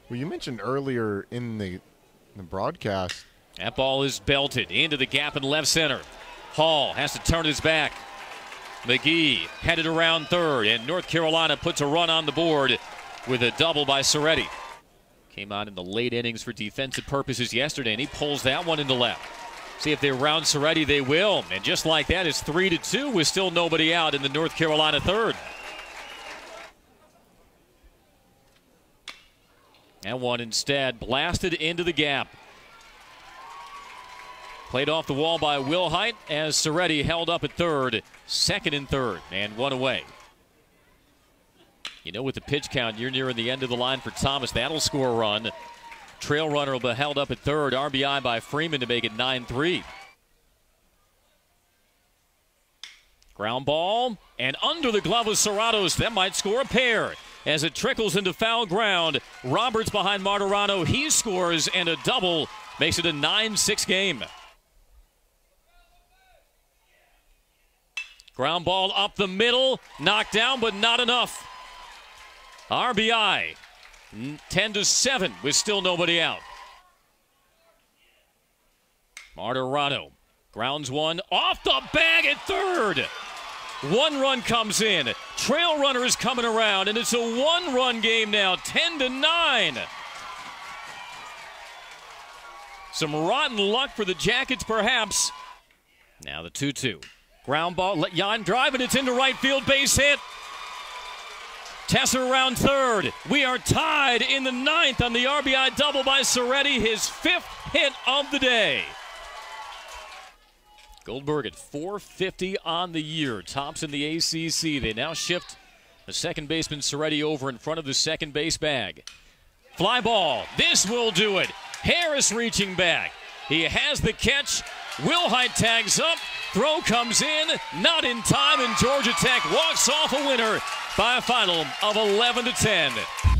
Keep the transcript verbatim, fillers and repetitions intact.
Well, you mentioned earlier in the, the broadcast. That ball is belted into the gap in left center. Hall has to turn his back. McGee headed around third, and North Carolina puts a run on the board with a double by Serretti. Came on in the late innings for defensive purposes yesterday, and he pulls that one into left. See if they round Serretti, they will. And just like that, it's three to two with still nobody out in the North Carolina third. That one instead blasted into the gap. Played off the wall by Wilhite as Serretti held up at third, second and third, and one away. You know, with the pitch count, you're nearing the end of the line for Thomas. That'll score a run. Trail runner will be held up at third. R B I by Freeman to make it nine three. Ground ball, and under the glove of Serratos. That might score a pair as it trickles into foul ground. Roberts behind Martirano. He scores, and a double makes it a nine six game. Ground ball up the middle. Knocked down, but not enough. R B I ten to seven with still nobody out. Martirano grounds one off the bag at third. One run comes in. Trail runner is coming around, and it's a one-run game now, ten to nine. Some rotten luck for the Jackets, perhaps. Now the two two. Ground ball, let Jan drive, and it's into right field, base hit. Tesser around third. We are tied in the ninth on the R B I double by Serretti, his fifth hit of the day. Goldberg at four fifty on the year, tops in the A C C. They now shift the second baseman Serretti over in front of the second base bag. Fly ball, this will do it. Harris reaching back. He has the catch. Wilhite tags up. Throw comes in, not in time, and Georgia Tech walks off a winner by a final of eleven to ten.